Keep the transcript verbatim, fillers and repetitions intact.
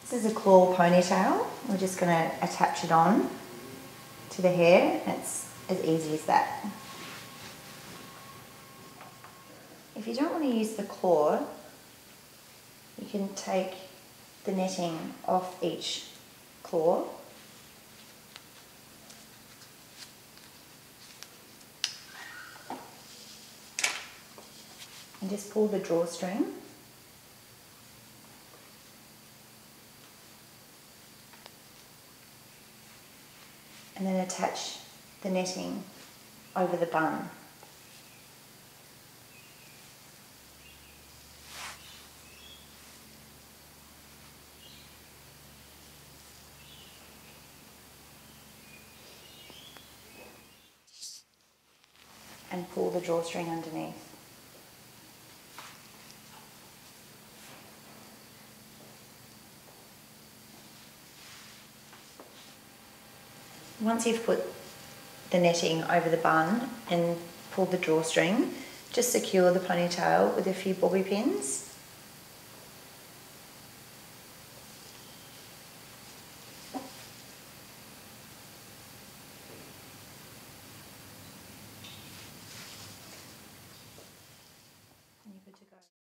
This is a claw ponytail. We're just going to attach it on to the hair. It's as easy as that. If you don't want to use the claw, you can take the netting off each claw and just pull the drawstring. And then attach the netting over the bun. And pull the drawstring underneath. Once you've put the netting over the bun and pulled the drawstring, just secure the ponytail with a few bobby pins. And you're good to go.